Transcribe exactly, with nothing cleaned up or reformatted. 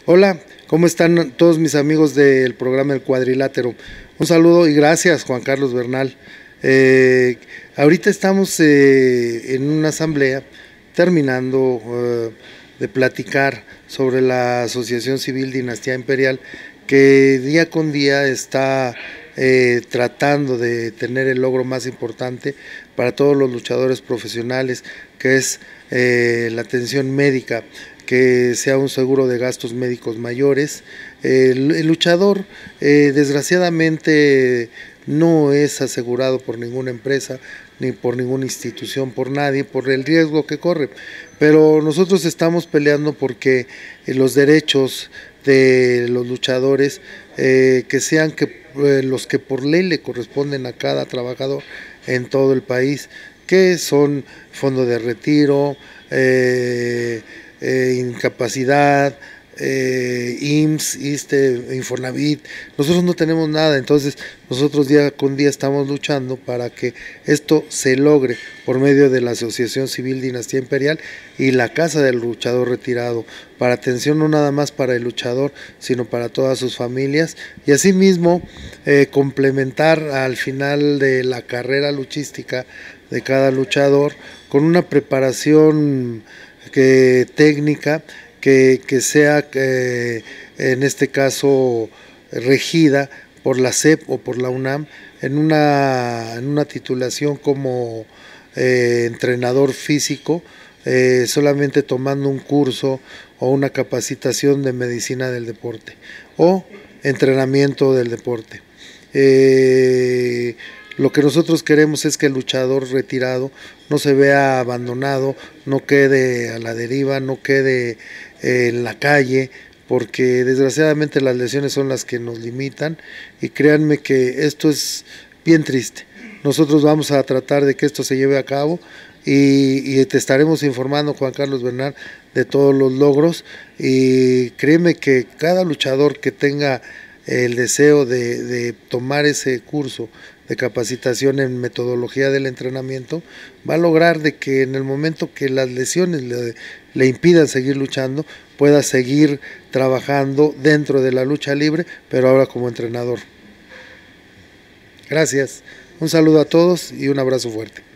Hola, ¿cómo están todos mis amigos del programa El Cuadrilátero? Un saludo y gracias, Juan Carlos Bernal. Eh, ahorita estamos eh, en una asamblea terminando eh, de platicar sobre la Asociación Civil Dinastía Imperial, que día con día está eh, tratando de tener el logro más importante para todos los luchadores profesionales, que es eh, la atención médica, que sea un seguro de gastos médicos mayores. El, el luchador eh, desgraciadamente no es asegurado por ninguna empresa, ni por ninguna institución, por nadie, por el riesgo que corre. Pero nosotros estamos peleando porque eh, los derechos de los luchadores eh, que sean que, eh, los que por ley le corresponden a cada trabajador en todo el país, que son fondo de retiro, eh, eh, incapacidad, eh, I M S S, ISSSTE, Infonavit. Nosotros no tenemos nada, entonces nosotros día con día estamos luchando para que esto se logre por medio de la Asociación Civil Dinastía Imperial y la Casa del Luchador Retirado, para atención no nada más para el luchador, sino para todas sus familias, y asimismo eh, complementar al final de la carrera luchística de cada luchador con una preparación que, técnica que, que sea eh, en este caso regida por la S E P o por la UNAM en una, en una titulación como eh, entrenador físico, eh, solamente tomando un curso o una capacitación de medicina del deporte o entrenamiento del deporte. Eh, Lo que nosotros queremos es que el luchador retirado no se vea abandonado, no quede a la deriva, no quede eh, en la calle, porque desgraciadamente las lesiones son las que nos limitan, y créanme que esto es bien triste. Nosotros vamos a tratar de que esto se lleve a cabo y, y te estaremos informando, Juan Carlos Bernal, de todos los logros, y créeme que cada luchador que tenga el deseo de, de tomar ese curso de capacitación en metodología del entrenamiento, va a lograr de que en el momento que las lesiones le, le impidan seguir luchando, pueda seguir trabajando dentro de la lucha libre, pero ahora como entrenador. Gracias, un saludo a todos y un abrazo fuerte.